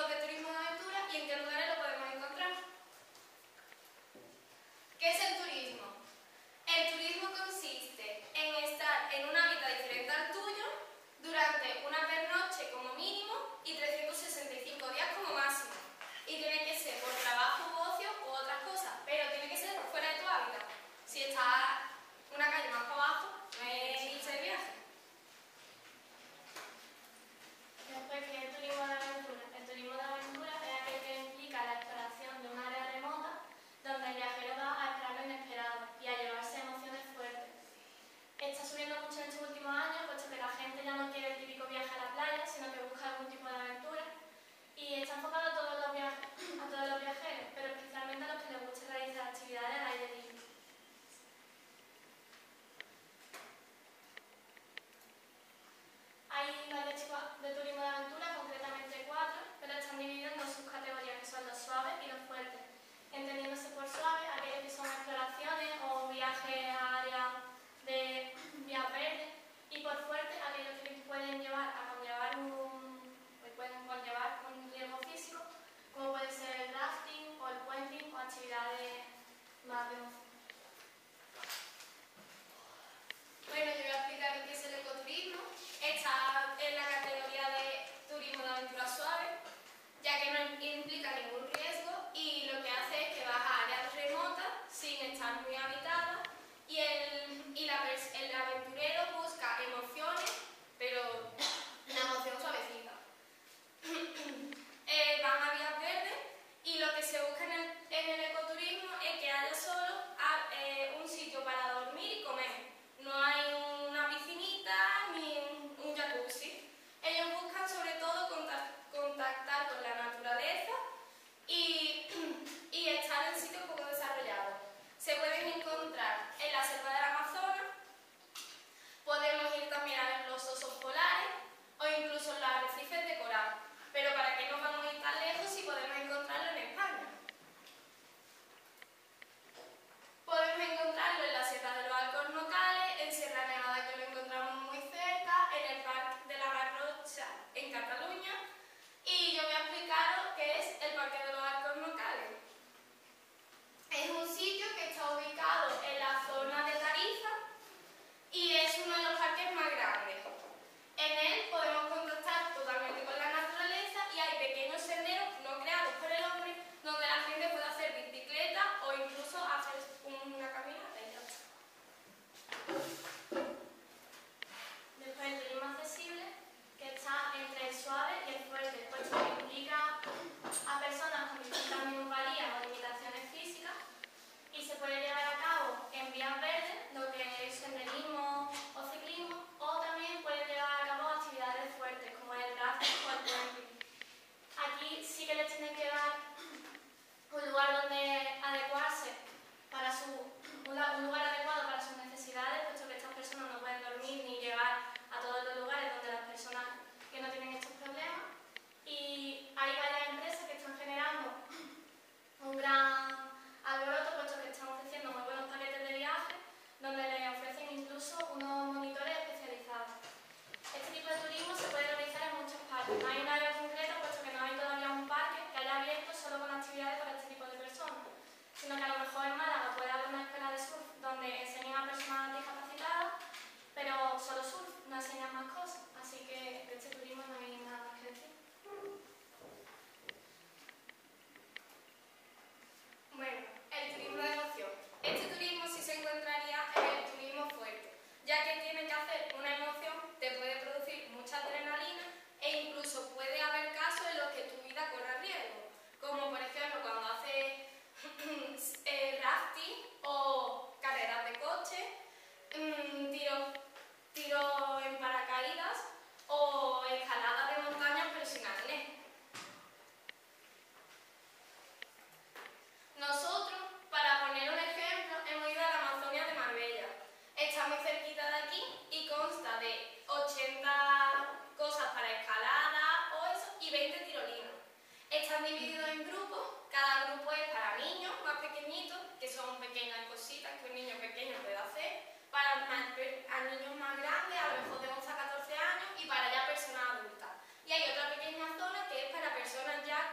de turismo de aventura y en qué lugares lo podemos encontrar. ¿Qué es el turismo? El turismo consiste en estar en un hábitat diferente al tuyo durante una pernoche como mínimo y 365 días como máximo. Y tiene que ser por trabajo u ocio u otras cosas, pero tiene que ser fuera de tu hábitat. Si estás una calle más para abajo, no es irse de viaje. Después, ¿qué es el turismo de aventura? El turismo de aventura es aquel que implica la exploración de un área remota donde el viajero va a esperar lo inesperado y a llevarse emociones fuertes. Está subiendo mucho en estos últimos años, puesto que la gente ya no quiere el típico viaje a la playa, sino que busca algún tipo de aventura. Y está enfocado a todos los viajeros, pero especialmente a los que les guste realizar actividades al aire libre. Hay varios tipos de turismo de aventura, concretamente 4, pero están divididos en 2 subcategorías, que son los suaves y los fuertes. Entendiéndose por suaves aquellos que son exploraciones o viajes a áreas de vías verdes, y por fuerte aquellos que pueden conllevar un riesgo físico, como puede ser el rafting o el puenting o actividades más de emoción. Bueno, yo voy a explicar lo que es el ecoturismo. Está en la categoría de turismo de aventura suave, ya que no implica ningún riesgo y lo que hace es que vas a áreas remotas sin estar muy habitadas y el aventurero busca emociones, pero una emoción suavecita. Van a vías verdes y lo que se busca en el ecoturismo es que haya solo un sitio para dormir y comer. No hay una piscinita ni un jacuzzi. Ellos buscan sobre todo contactar con la naturaleza y estar en sitios poco desarrollados. Se pueden encontrar en la selva del Amazonas, podemos ir también a ver los osos polares o incluso en los arrecifes de coral. Pero ¿para qué nos vamos a ir tan lejos si podemos encontrarlo en España? Podemos encontrarlo en la Sierra de los Alcornocales, en Sierra Nevada, que lo encontramos muy cerca, en el Parque de la Garrocha, en Cataluña. Y yo voy a explicaros qué es el Parque de los Alcornocales. Es un sitio que está ubicado en la zona de Tarifa y es uno de los parques más grandes. En él podemos contactar totalmente con la naturaleza y hay pequeños senderos no creados por el hombre donde la gente puede hacer bicicleta o incluso hacer una caminata y ya está. Después el turismo accesible, que está entre el suave y el fuerte, puesto que implica a personas con distintas minusvalías o limitaciones físicas y se puede llevar a cabo en vías verdes, lo que es senderismo o ciclismo, o también puede llevar a cabo actividades fuertes como el rafting o el puenting. Aquí sí que les tienen que dar un lugar donde adecuarse para un lugar adecuado para sus necesidades, puesto que estas personas no pueden dormir ni llegar a todos los lugares donde las personas que no tienen estos problemas. Y hay varias empresas que están generando un gran alboroto, puesto que están ofreciendo muy buenos paquetes de viaje, donde les ofrecen incluso unos monitores especializados. Este tipo de turismo se puede realizar en muchas partes. No hay un área concreta, puesto que no hay todavía un parque que haya abierto solo con actividades para este tipo de personas, sino que a lo mejor en Málaga puede haber una escuela de surf donde enseñan a personas discapacitadas, pero solo surf, no enseñan más cosas. Así que de este turismo no hay nada más que decir. Bueno, el turismo de emoción. Este turismo sí se encontraría en el turismo fuerte, ya que tiene que hacer una emoción, te puede producir mucha adrenalina e incluso puede haber casos en los que tu vida corra riesgo, como por ejemplo cuando haces rafting o carreras de coche, tiro en paracaídas o escalada de montañas pero sin arnés. Nosotros, para poner un ejemplo, hemos ido a la Amazonia de Marbella. Está muy cerquita de aquí y consta de 80 cosas para escalada o eso y 20 tirolinas. Están divididos en grupos, cada grupo es para niños más pequeñitos, que son pequeñas cositas que un niño pequeño puede hacer, para a niños más grandes, a lo mejor de 11 a 14 años, y para ya personas adultas. Y hay otra pequeña zona que es para personas ya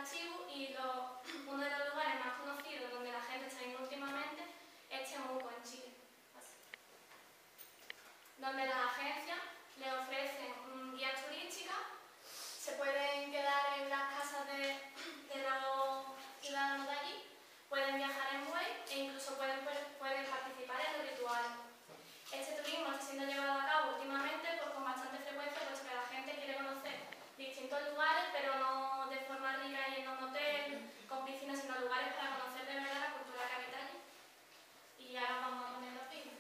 atractivo y uno de los lugares más conocidos donde la gente está yendo últimamente es Temuco, en Chile, donde las agencias le ofrecen guías turísticas, se pueden quedar en las casas de los ciudadanos de allí, pueden viajar en buey e incluso pueden participar en los rituales. Este turismo está siendo llevado a cabo últimamente con bastante frecuencia, puesto que la gente quiere conocer distintos lugares, pero no de forma rica y en un hotel con piscina, sino lugares para conocer de verdad la cultura que habita allí. Y ahora vamos a poner los vídeos.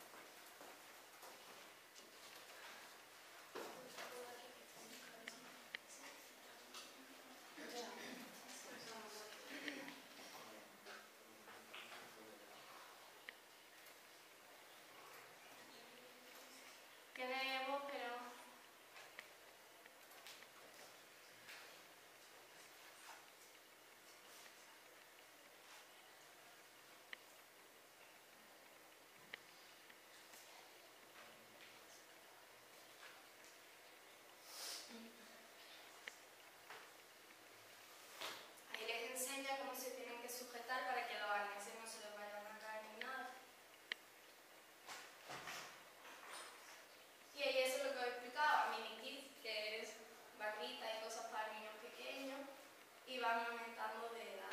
Tiene voz, pero... Ahí les enseña cómo se tienen que sujetar para que los arneses no se les vayan a caer ni nada. Y ahí eso es lo que os explicaba, mini kits, que es barritas y cosas para niños pequeños, y van aumentando de edad.